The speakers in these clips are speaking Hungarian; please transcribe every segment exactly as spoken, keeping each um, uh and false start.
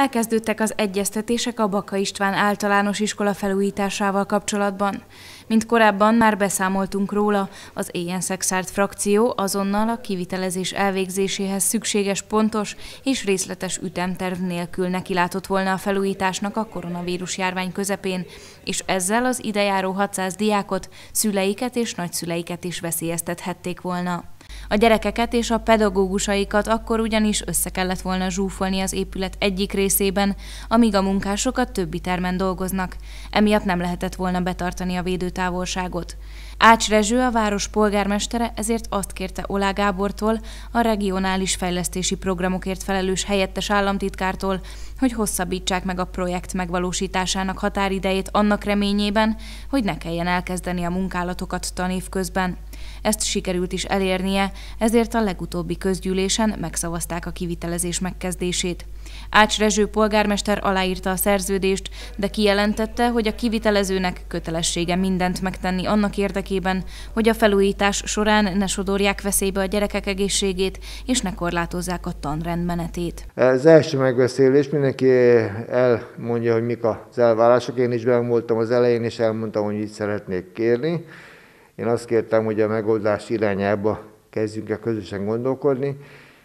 Elkezdődtek az egyeztetések a Baka István általános iskola felújításával kapcsolatban. Mint korábban már beszámoltunk róla, az Éjenszeg-Szárd frakció azonnal a kivitelezés elvégzéséhez szükséges pontos és részletes ütemterv nélkül nekilátott volna a felújításnak a koronavírus járvány közepén, és ezzel az idejáró hatszáz diákot, szüleiket és nagyszüleiket is veszélyeztethették volna. A gyerekeket és a pedagógusaikat akkor ugyanis össze kellett volna zsúfolni az épület egyik részében, amíg a munkások a többi termen dolgoznak. Emiatt nem lehetett volna betartani a védőtávolságot. Ács Rezső, a város polgármestere ezért azt kérte Olá Gábortól, a regionális fejlesztési programokért felelős helyettes államtitkártól, hogy hosszabbítsák meg a projekt megvalósításának határidejét annak reményében, hogy ne kelljen elkezdeni a munkálatokat tanév közben. Ezt sikerült is elérnie, ezért a legutóbbi közgyűlésen megszavazták a kivitelezés megkezdését. Ács Rezső polgármester aláírta a szerződést, de kijelentette, hogy a kivitelezőnek kötelessége mindent megtenni annak érdekében, hogy a felújítás során ne sodorják veszélybe a gyerekek egészségét, és ne korlátozzák a tanrend menetét. Az első megbeszélés mindenki elmondja, hogy mik az elvárások. Én is benn voltam az elején, és elmondtam, hogy így szeretnék kérni. Én azt kértem, hogy a megoldás irányába kezdjünk el közösen gondolkodni.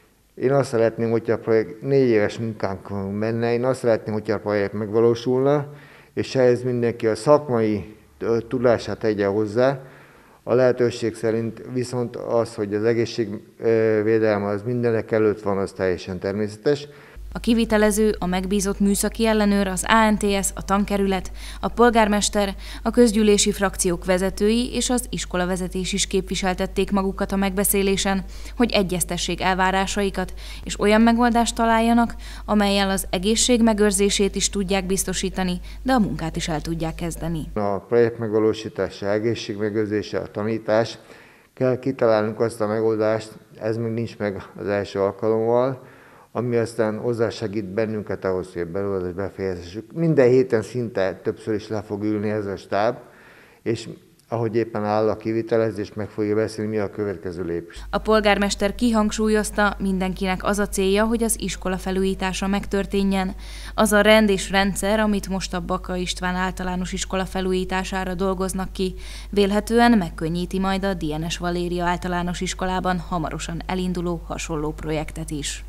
Én azt szeretném, hogy a projekt négy éves munkánk menne, én azt szeretném, hogy a projekt megvalósulna, és ehhez mindenki a szakmai tudását tegye hozzá. A lehetőség szerint viszont az, hogy az egészségvédelem az mindenek előtt van, az teljesen természetes. A kivitelező, a megbízott műszaki ellenőr, az á en té es, a tankerület, a polgármester, a közgyűlési frakciók vezetői és az iskolavezetés is képviseltették magukat a megbeszélésen, hogy egyeztessék elvárásaikat, és olyan megoldást találjanak, amellyel az egészség megőrzését is tudják biztosítani, de a munkát is el tudják kezdeni. A projekt megvalósítása, egészség megőrzése, a tanítás, kell kitalálnunk azt a megoldást, ez még nincs meg az első alkalommal, ami aztán hozzásegít bennünket ahhoz, hogy belőle befejezessük. Minden héten szinte többször is le fog ülni ez a stáb, és ahogy éppen áll a kivitelezés, meg fogja beszélni, mi a következő lépés. A polgármester kihangsúlyozta, mindenkinek az a célja, hogy az iskola felújítása megtörténjen. Az a rend és rendszer, amit most a Baka István általános iskola felújítására dolgoznak ki, vélhetően megkönnyíti majd a Dienes Valéria általános iskolában hamarosan elinduló hasonló projektet is.